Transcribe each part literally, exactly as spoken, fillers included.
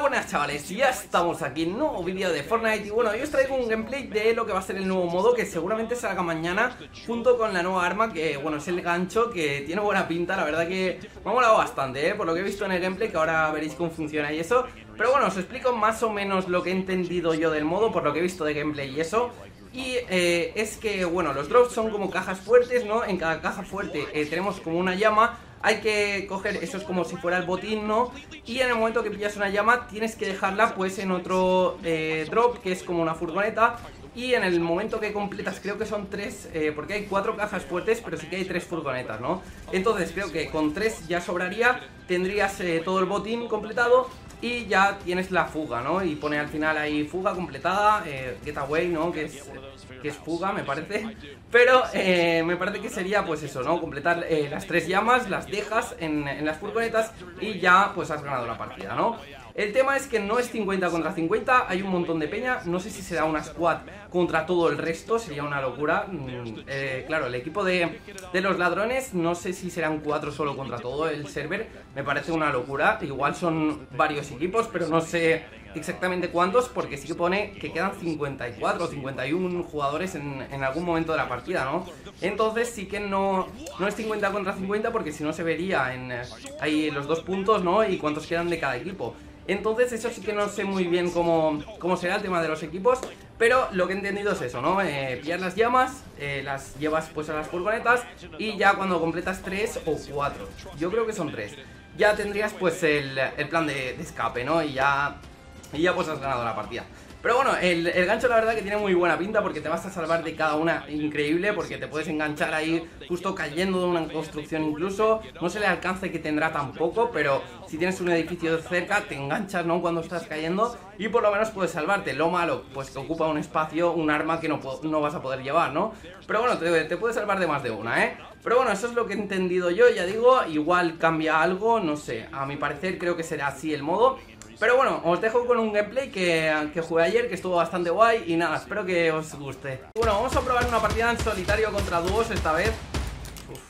Buenas chavales, ya estamos aquí en un nuevo vídeo de Fortnite. Y bueno, hoy os traigo un gameplay de lo que va a ser el nuevo modo, que seguramente salga mañana, junto con la nueva arma, que bueno, es el gancho, que tiene buena pinta. La verdad que me ha molado bastante, ¿eh? Por lo que he visto en el gameplay, que ahora veréis cómo funciona y eso. Pero bueno, os explico más o menos lo que he entendido yo del modo, por lo que he visto de gameplay y eso. Y eh, es que, bueno, los drops son como cajas fuertes, ¿no? En cada caja fuerte eh, tenemos como una llama. Hay que coger, eso es como si fuera el botín, ¿no? Y en el momento que pillas una llama tienes que dejarla pues en otro eh, drop, que es como una furgoneta. Y en el momento que completas, creo que son tres, eh, porque hay cuatro cajas fuertes, pero sí que hay tres furgonetas, ¿no? Entonces creo que con tres ya sobraría, tendrías eh, todo el botín completado. Y ya tienes la fuga, ¿no? Y pone al final ahí fuga completada, eh, getaway, ¿no? Que es, que es fuga, me parece. Pero eh, me parece que sería pues eso, ¿no? Completar eh, las tres llamas, las dejas en, en las furgonetas y ya pues has ganado la partida, ¿no? El tema es que no es cincuenta contra cincuenta, hay un montón de peña. No sé si será una squad contra todo el resto, sería una locura. mm, eh, Claro, el equipo de, de los ladrones, no sé si serán cuatro solo contra todo el server. Me parece una locura, igual son varios equipos, pero no sé exactamente cuántos, porque sí que pone que quedan cincuenta y cuatro o cincuenta y uno jugadores en, en algún momento de la partida, ¿no? Entonces sí que no, no es cincuenta contra cincuenta, porque si no se vería en eh, ahí los dos puntos, ¿no? Y cuántos quedan de cada equipo. Entonces eso sí que no sé muy bien cómo, cómo será el tema de los equipos. Pero lo que he entendido es eso, ¿no? Eh, pillar las llamas, eh, las llevas pues a las furgonetas. Y ya cuando completas tres o cuatro, yo creo que son tres, ya tendrías pues el, el plan de, de escape, ¿no? Y ya, y ya pues has ganado la partida. Pero bueno, el, el gancho la verdad que tiene muy buena pinta, porque te vas a salvar de cada una increíble, porque te puedes enganchar ahí justo cayendo de una construcción incluso. No sé el alcance que tendrá tampoco, pero si tienes un edificio cerca te enganchas, ¿no? Cuando estás cayendo y por lo menos puedes salvarte. Lo malo, pues que ocupa un espacio, un arma que no, no vas a poder llevar, ¿no? Pero bueno, te, te puedes salvar de más de una, ¿eh? Pero bueno, eso es lo que he entendido yo, ya digo, igual cambia algo, no sé. A mi parecer creo que será así el modo. Pero bueno, os dejo con un gameplay que, que jugué ayer, que estuvo bastante guay. Y nada, espero que os guste. Bueno, vamos a probar una partida en solitario contra dúos esta vez. Uf,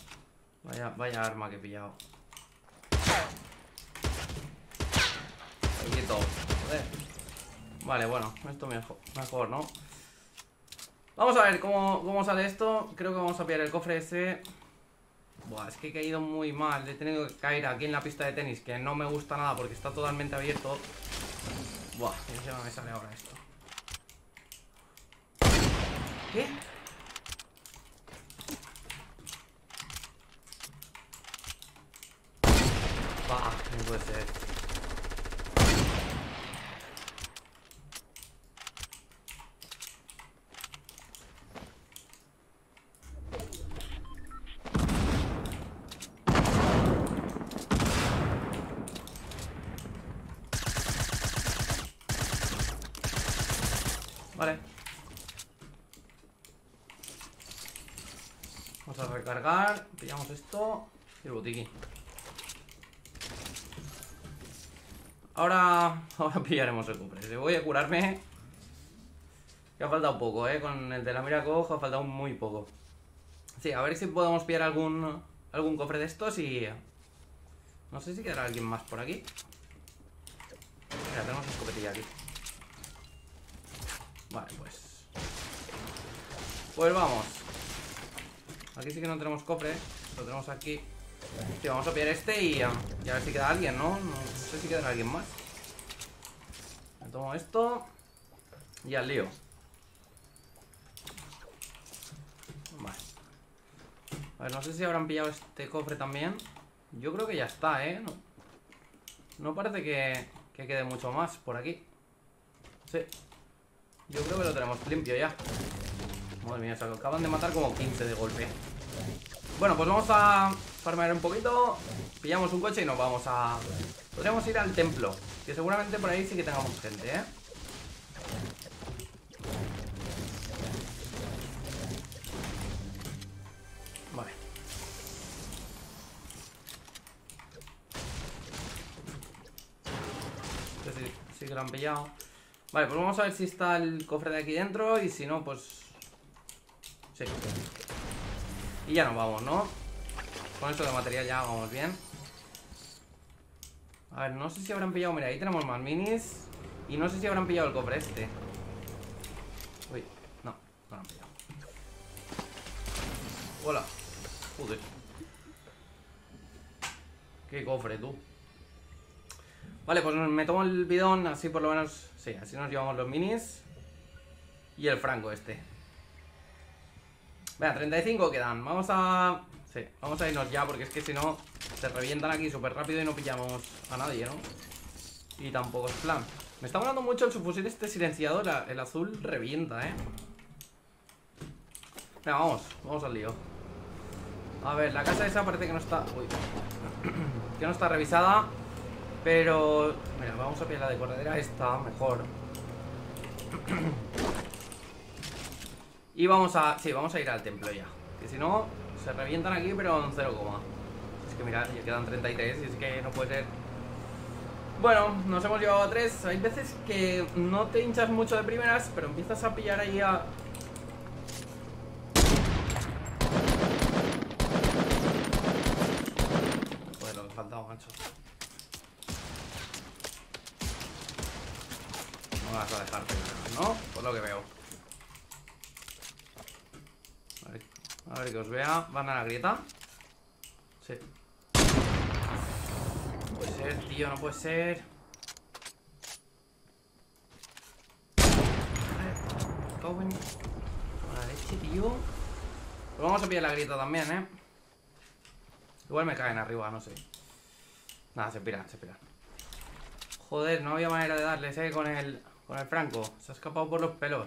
vaya, vaya arma que he pillado. Quieto, joder. Vale, bueno, esto mejor, mejor, ¿no? Vamos a ver cómo, cómo sale esto. Creo que vamos a pillar el cofre ese. Buah, es que he caído muy mal. He tenido que caer aquí en la pista de tenis, que no me gusta nada porque está totalmente abierto. Buah, encima me sale ahora esto. ¿Qué? Bah, no puede ser. Vale. Vamos a recargar. Pillamos esto. Y el botiquín. Ahora, ahora pillaremos el cofre. Voy a curarme. Que ha faltado poco, eh. Con el de la mira cojo ha faltado muy poco. Sí, a ver si podemos pillar algún algún cofre de estos y... No sé si quedará alguien más por aquí. Mira, tenemos escopetilla aquí. Vale, pues Pues vamos. Aquí sí que no tenemos cofre. Lo tenemos aquí. Sí, vamos a pillar este y, um, y a ver si queda alguien, ¿no? ¿no? No sé si quedará alguien más. Me tomo esto y al lío. Vale. A ver, no sé si habrán pillado este cofre también. Yo creo que ya está, ¿eh? No, no parece que, que quede mucho más por aquí. Sí. Yo creo que lo tenemos limpio ya. Madre mía, se acaban de matar como quince de golpe. Bueno, pues vamos a farmear un poquito. Pillamos un coche y nos vamos a... Podríamos ir al templo, que seguramente por ahí sí que tengamos gente, ¿eh? Vale. Este sí, sí que lo han pillado. Vale, pues vamos a ver si está el cofre de aquí dentro. Y si no, pues... Sí. Y ya nos vamos, ¿no? Con esto de material ya vamos bien. A ver, no sé si habrán pillado. Mira, ahí tenemos más minis. Y no sé si habrán pillado el cofre este. Uy, no, no lo han pillado. Hola. Joder. Qué cofre, tú. Vale, pues me tomo el bidón. Así por lo menos. Sí, así nos llevamos los minis. Y el franco este. Venga, treinta y cinco quedan. Vamos a... Sí, vamos a irnos ya, porque es que si no se revientan aquí súper rápido y no pillamos a nadie, ¿no? Y tampoco es plan. Me está molando mucho el subfusil este silenciador. El azul revienta, ¿eh? Venga, vamos, vamos al lío. A ver, la casa esa parece que no está... Uy. Que no está revisada. Pero... Mira, vamos a pillar la de corredera esta, mejor. Y vamos a... Sí, vamos a ir al templo ya. Que si no, se revientan aquí, pero en cero coma. Es que mirad, ya quedan treinta y tres y es que no puede ser. Bueno, nos hemos llevado a tres. Hay veces que no te hinchas mucho de primeras, pero empiezas a pillar ahí a... Joder, lo que faltaba, macho. No vas a dejar primero, ¿no? Por lo que veo. A ver, a ver que os vea. ¿Van a la grieta? Sí. No puede ser, tío, no puede ser. Cago en la leche, tío. Pues vamos a pillar la grieta también, ¿eh? Igual me caen arriba, no sé. Nada, se piran, se piran. Joder, no había manera de darles, ¿eh? Con el, con el franco. Se ha escapado por los pelos.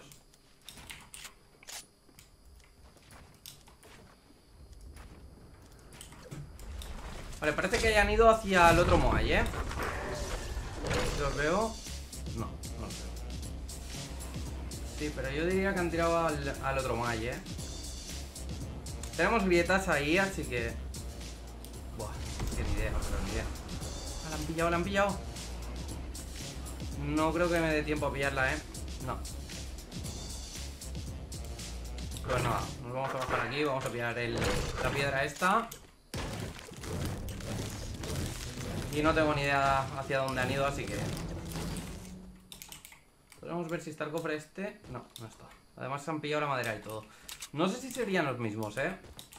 Vale, parece que hayan ido hacia el otro Moai, ¿eh? ¿Los veo? No, no los veo. Sí, pero yo diría que han tirado al, al otro Moai, ¿eh? Tenemos grietas ahí, así que... Buah, que ni idea, pero ni idea. Ah, la han pillado, la han pillado. No creo que me dé tiempo a pillarla, ¿eh? No. Pues nada, nos vamos a bajar aquí. Vamos a pillar el, la piedra esta. Y no tengo ni idea hacia dónde han ido, así que... Podemos ver si está el cofre este. No, no está. Además se han pillado la madera y todo. No sé si serían los mismos, ¿eh?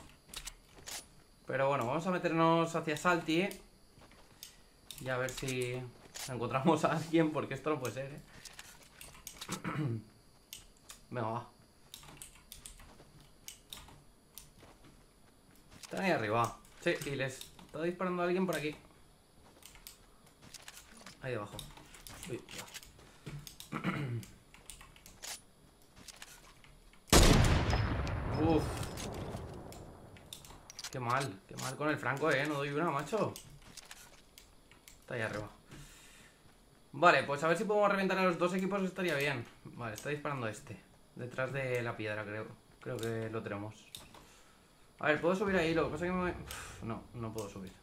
Pero bueno, vamos a meternos hacia Salty. Y a ver si encontramos a alguien, porque esto no puede ser, ¿eh? Venga, va. Están ahí arriba. Sí, y les está disparando a alguien por aquí. Ahí debajo. Uy, ya. Uff. Qué mal, qué mal con el franco, eh. No doy una, macho. Está ahí arriba. Vale, pues a ver si podemos reventar a los dos equipos. Estaría bien. Vale, está disparando este. Detrás de la piedra, creo. Creo que lo tenemos. A ver, ¿puedo subir ahí? Lo que pasa es que me... Uf, no, no puedo subir.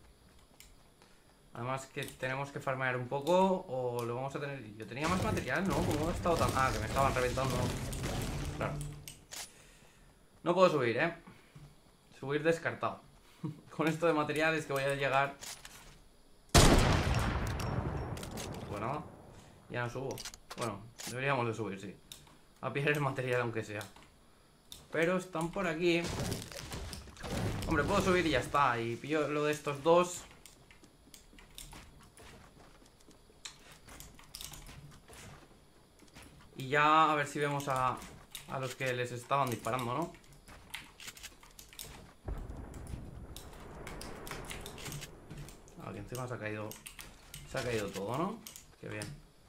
Además que tenemos que farmear un poco. O lo vamos a tener... Yo tenía más material, ¿no? ¿Cómo he estado tan...? Ah, que me estaban reventando. Claro. No puedo subir, ¿eh? Subir descartado. Con esto de materiales que voy a llegar... Pues nada. Ya no subo. Bueno, deberíamos de subir, sí. A pillar el material aunque sea. Pero están por aquí. Hombre, puedo subir y ya está. Y pillo lo de estos dos. Y ya a ver si vemos a, a los que les estaban disparando, ¿no? Aquí encima se ha caído. Se ha caído todo, ¿no? Qué bien.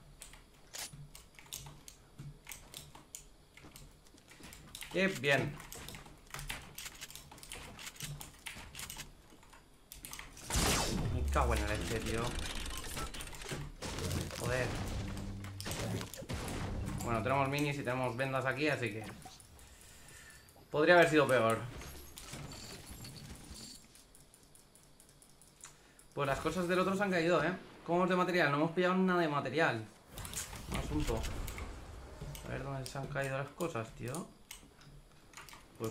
Qué bien. Me cago en la leche, tío. Joder. Bueno, tenemos minis y tenemos vendas aquí, así que... Podría haber sido peor. Pues las cosas del otro se han caído, ¿eh? ¿Cómo vamos de material? No hemos pillado nada de material. Un asunto. A ver dónde se han caído las cosas, tío. Pues...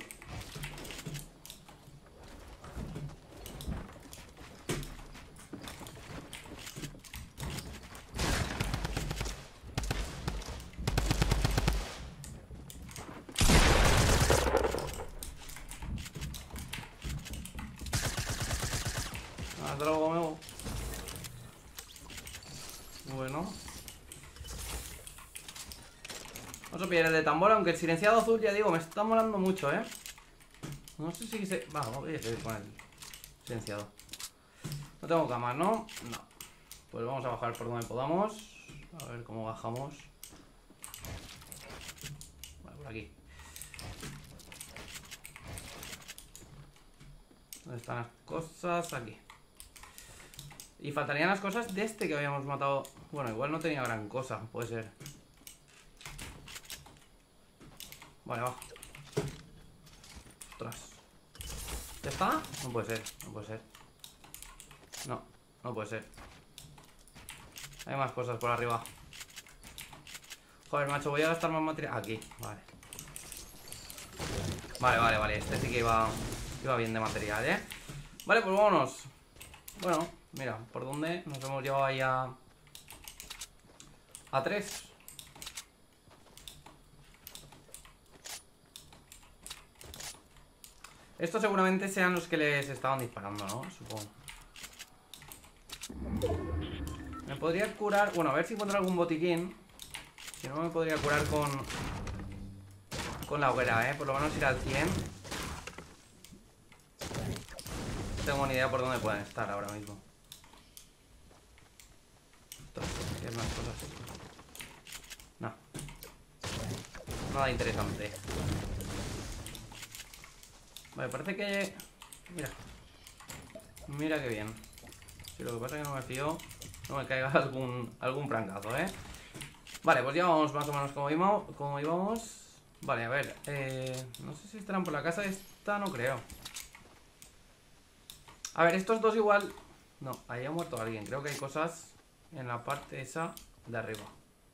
Bueno. Vamos a pillar el de tambor, aunque el silenciado azul, ya digo, me está molando mucho, ¿eh? No sé si se... Va, vamos a ir con el silenciado. No tengo camas, ¿no? No. Pues vamos a bajar por donde podamos. A ver cómo bajamos. Vale, por aquí. ¿Dónde están las cosas? Aquí. Y faltarían las cosas de este que habíamos matado. Bueno, igual no tenía gran cosa, puede ser. Vale, va. Ostras. ¿Ya está? No puede ser, no puede ser. No, no puede ser. Hay más cosas por arriba. Joder, macho, voy a gastar más material. Aquí, vale. Vale, vale, vale. Este sí que iba, iba bien de material, ¿eh? Vale, pues vámonos. Bueno, mira, ¿por dónde nos hemos llevado ahí a... A tres? Estos seguramente sean los que les estaban disparando, ¿no? Supongo. Me podría curar... Bueno, a ver si encuentro algún botiquín. Si no, me podría curar con... Con la hoguera, ¿eh? Por lo menos ir al cien. No tengo ni idea por dónde pueden estar ahora mismo. Ostras, ¿qué más cosas? No. Nada interesante. Vale, parece que... Mira. Mira qué bien. Si lo que pasa es que no me fío, no me caiga algún, algún francazo, ¿eh? Vale, pues ya vamos más o menos como íbamos. Como íbamos. Vale, a ver. Eh, no sé si estarán por la casa. Esta no creo. A ver, estos dos igual... No, ahí ha muerto alguien. Creo que hay cosas en la parte esa de arriba.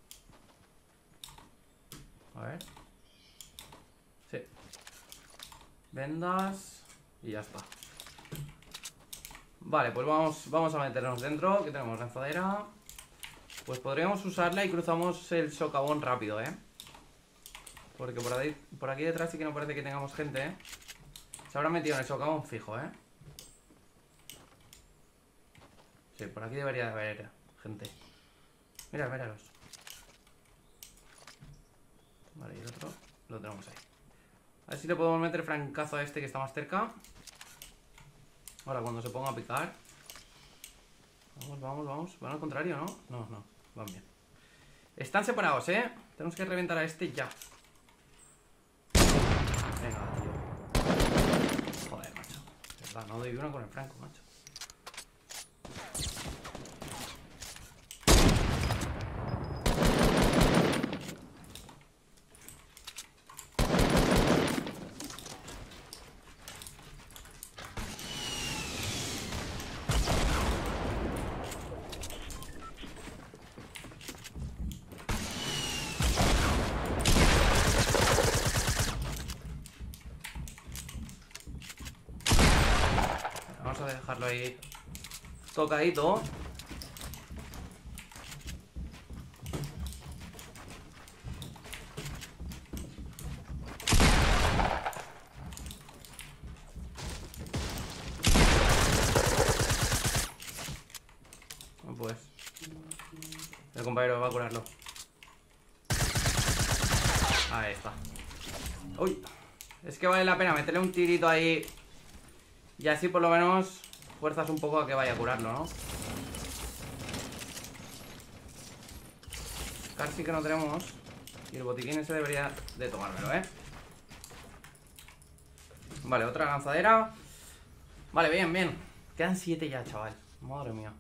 A ver. Sí. Vendas. Y ya está. Vale, pues vamos, vamos a meternos dentro. Que tenemos lanzadera. Pues podríamos usarla y cruzamos el socavón rápido, ¿eh? Porque por, ahí, por aquí detrás sí que no parece que tengamos gente, ¿eh? Se habrá metido en el socavón fijo, ¿eh? Sí, por aquí debería de haber gente. Mira, míralos. Vale, y el otro lo tenemos ahí. A ver si le podemos meter francazo a este que está más cerca. Ahora cuando se ponga a picar. Vamos, vamos, vamos. Van al contrario, ¿no? No, no, van bien. Están separados, ¿eh? Tenemos que reventar a este ya. Venga, tío. Joder, macho. Es verdad, no doy uno con el franco, macho. Vamos a dejarlo ahí tocadito. Pues el compañero va a curarlo. Ahí está. Uy, es que vale la pena meterle un tirito ahí. Y así por lo menos fuerzas un poco a que vaya a curarlo, ¿no? Casi que no tenemos. Y el botiquín ese debería de tomármelo, ¿eh? Vale, otra lanzadera. Vale, bien, bien. Quedan siete ya, chaval. Madre mía.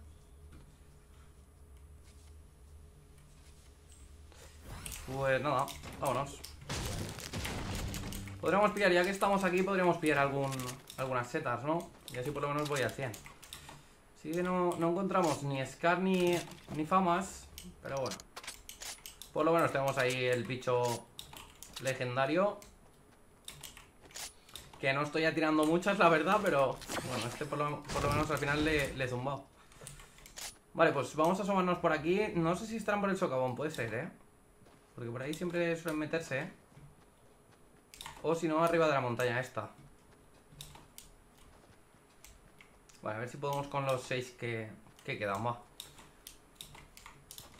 Pues nada, vámonos. Podríamos pillar, ya que estamos aquí, podríamos pillar algún, algunas setas, ¿no? Y así por lo menos voy al cien. Sí que no, no encontramos ni Scar ni, ni famas. Pero bueno, por lo menos tenemos ahí el bicho legendario. Que no estoy atirando muchas, la verdad, pero bueno, este por lo, por lo menos al final le, le he zumbado. Vale, pues vamos a asomarnos por aquí. No sé si estarán por el socavón, puede ser, ¿eh? Porque por ahí siempre suelen meterse, ¿eh? O si no, arriba de la montaña esta. Vale, a ver si podemos con los seis que, que quedan, va.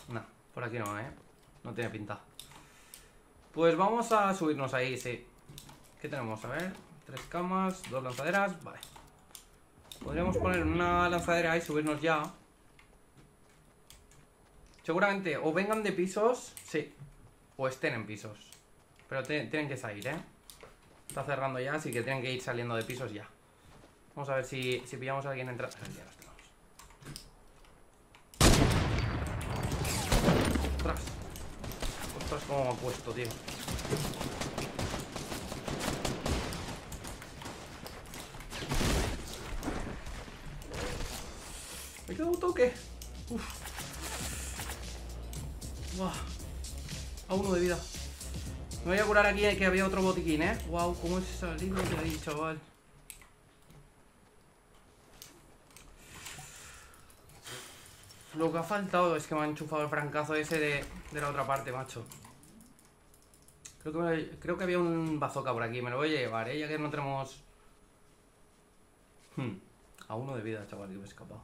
No, por aquí no, ¿eh? No tiene pinta. Pues vamos a subirnos ahí, sí. ¿Qué tenemos? A ver, tres camas, dos lanzaderas, vale. Podríamos poner una lanzadera y subirnos ya. Seguramente o vengan de pisos, sí, o estén en pisos. Pero te, tienen que salir, ¿eh? Está cerrando ya, así que tienen que ir saliendo de pisos ya. Vamos a ver si, si pillamos a alguien entrando. Ya los tenemos. Ostras. Ostras, cómo me ha puesto, tío. Me queda un toque. Uf. Buah. A uno de vida. Me voy a curar aquí, que había otro botiquín, ¿eh? Wow, cómo he salido de ahí, chaval. Lo que ha faltado es que me ha enchufado el francazo ese de, de la otra parte, macho. Creo que, me, creo que había un bazooka por aquí. Me lo voy a llevar, ¿eh? Ya que no tenemos... Hmm. A uno de vida, chaval, que me he escapado.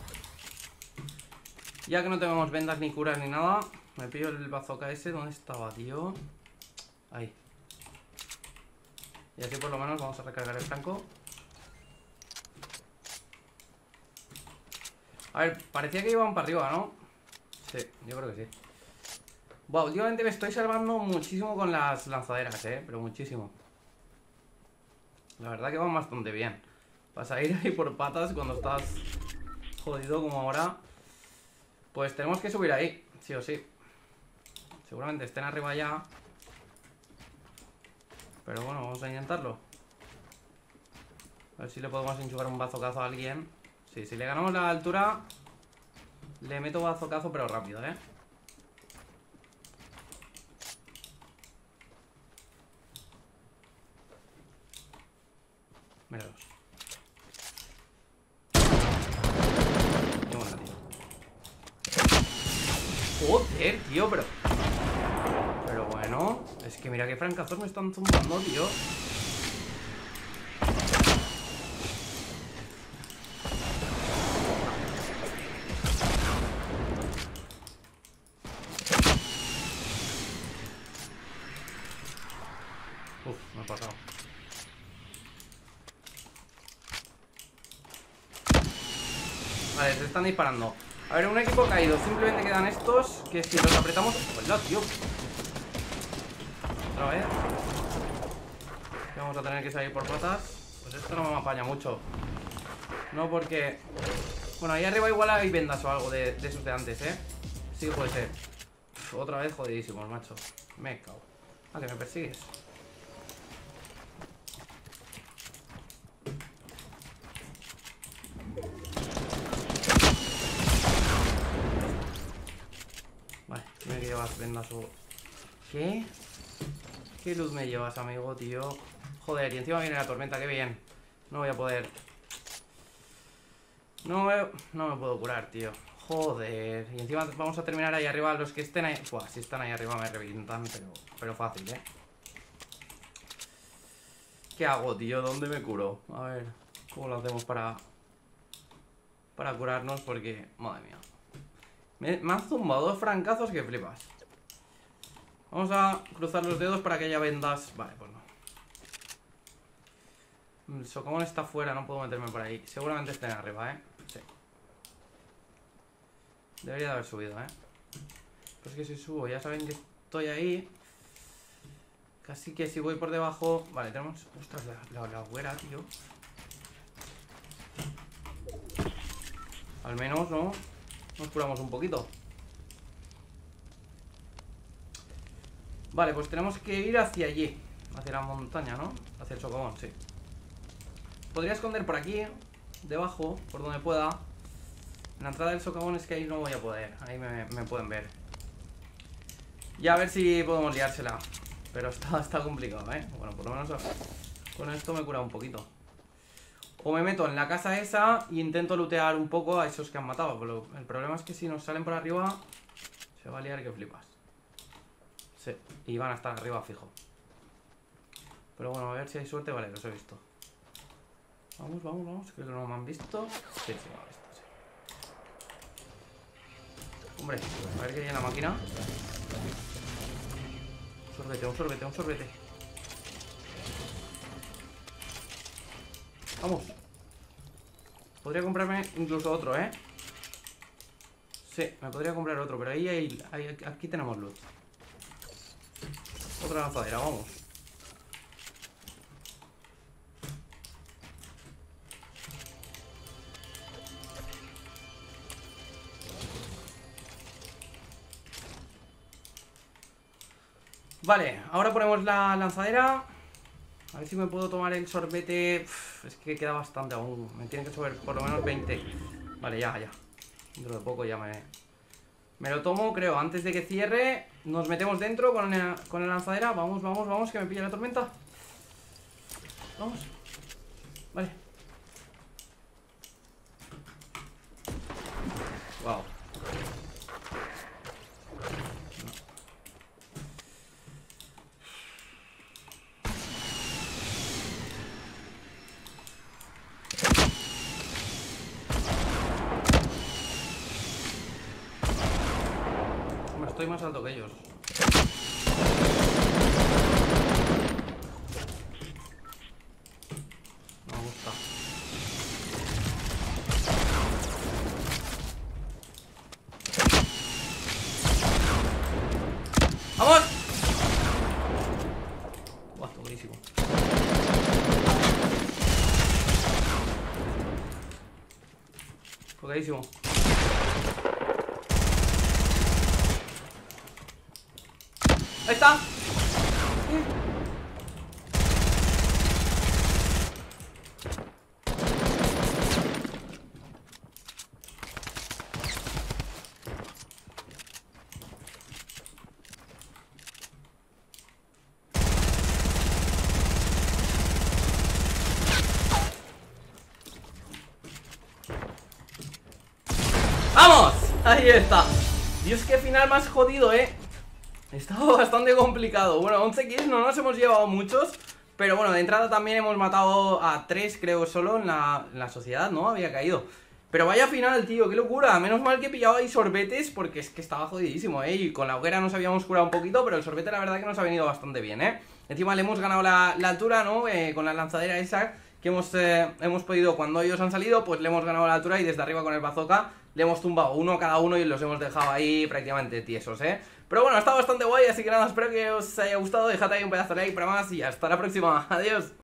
Ya que no tenemos vendas ni curas ni nada, me pillo el bazooka ese. ¿Dónde estaba, tío? Ahí. Y así por lo menos vamos a recargar el franco. A ver, parecía que iban para arriba, ¿no? Sí, yo creo que sí. Buah, últimamente me estoy salvando muchísimo con las lanzaderas, ¿eh? Pero muchísimo. La verdad que van bastante bien. Vas a ir ahí por patas cuando estás jodido como ahora. Pues tenemos que subir ahí, sí o sí. Seguramente estén arriba ya. Pero bueno, vamos a intentarlo. A ver si le podemos enchufar un bazocazo a alguien. Sí, si le ganamos la altura, le meto bazocazo, pero rápido, ¿eh? Míralos. Qué buena, tío. Joder, tío, pero... Pero bueno, es que mira qué francazos me están zumbando, tío. Uf, me he pasado. Vale, se están disparando. A ver, un equipo caído. Simplemente quedan estos que si los apretamos... ¡Hola, tío! Otra vez. Vamos a tener que salir por patas. Pues esto no me apaña mucho. No porque... Bueno, ahí arriba igual hay vendas o algo de, de esos de antes, ¿eh? Sí, puede ser. Uf, otra vez jodidísimos, macho. Me cago. Ah, que me persigues. Vale, me llevas vendas o... ¿Qué? ¿Qué luz me llevas, amigo, tío? Joder, y encima viene la tormenta, qué bien. No voy a poder... No me, no me puedo curar, tío. Joder. Y encima vamos a terminar ahí arriba. Los que estén ahí... Buah, si están ahí arriba me revientan, pero, pero fácil, ¿eh? ¿Qué hago, tío? ¿Dónde me curo? A ver, ¿cómo lo hacemos para... Para curarnos? Porque... Madre mía. Me, me han zumbado dos francazos que flipas. Vamos a cruzar los dedos para que haya vendas. Vale, pues no. El socavón está fuera, no puedo meterme por ahí. Seguramente estén arriba, ¿eh? Sí. Debería de haber subido, ¿eh? Pues que si subo, ya saben que estoy ahí. Casi que si voy por debajo... Vale, tenemos... Ostras, la, la, la hoguera, tío. Al menos, ¿no? Nos curamos un poquito. Vale, pues tenemos que ir hacia allí. Hacia la montaña, ¿no? Hacia el socavón, sí. Podría esconder por aquí, debajo, por donde pueda. En la entrada del socavón es que ahí no voy a poder. Ahí me, me pueden ver. Y a ver si podemos liársela. Pero está, está complicado, ¿eh? Bueno, por lo menos con esto me he curado un poquito. O me meto en la casa esa y intento lootear un poco a esos que han matado. Pero el problema es que si nos salen por arriba, se va a liar que flipas. Sí, y van a estar arriba fijo. Pero bueno, a ver si hay suerte. Vale, los he visto. Vamos, vamos, vamos. Creo que no me han visto. Sí, sí, me han visto, Hombre, a ver qué hay en la máquina. Un sorbete, un sorbete, un sorbete. Vamos. Podría comprarme incluso otro, ¿eh? Sí, me podría comprar otro, pero ahí, hay, ahí aquí tenemos luz. Otra lanzadera, vamos. Vale, ahora ponemos la lanzadera. A ver si me puedo tomar el sorbete. Uf, es que queda bastante aún. Me tiene que subir por lo menos veinte. Vale, ya, ya. Dentro de poco ya me... Me lo tomo, creo, antes de que cierre. Nos metemos dentro con la, con la lanzadera. Vamos, vamos, vamos, que me pilla la tormenta. Vamos. Vale. Wow. Estoy más alto que ellos. No me gusta. ¡Vamos! Buah, está buenísimo. Buenísimo. Ahí está. ¡Vamos! Ahí está. Dios, qué final más jodido, eh. Estaba bastante complicado. Bueno, once kills, no nos hemos llevado muchos. Pero bueno, de entrada también hemos matado a tres, creo, solo en la, en la sociedad, ¿no? Había caído. Pero vaya final, tío, qué locura. Menos mal que pillaba ahí sorbetes, porque es que estaba jodidísimo, ¿eh? Y con la hoguera nos habíamos curado un poquito, pero el sorbete la verdad que nos ha venido bastante bien, ¿eh? Encima le hemos ganado la, la altura, ¿no? Eh, con la lanzadera esa que hemos, eh, hemos podido, cuando ellos han salido, pues le hemos ganado la altura y desde arriba con el bazooka le hemos tumbado uno a cada uno y los hemos dejado ahí prácticamente tiesos, ¿eh? Pero bueno, está bastante guay, así que nada, espero que os haya gustado. Dejad ahí un pedazo de like para más y hasta la próxima. Adiós.